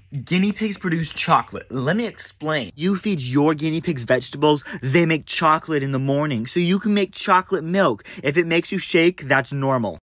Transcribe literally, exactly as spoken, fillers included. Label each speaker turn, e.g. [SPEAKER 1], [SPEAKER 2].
[SPEAKER 1] Guinea pigs produce chocolate. Let me explain.
[SPEAKER 2] You feed your guinea pigs vegetables, they make chocolate in the morning, so you can make chocolate milk. If it makes you shake, that's normal.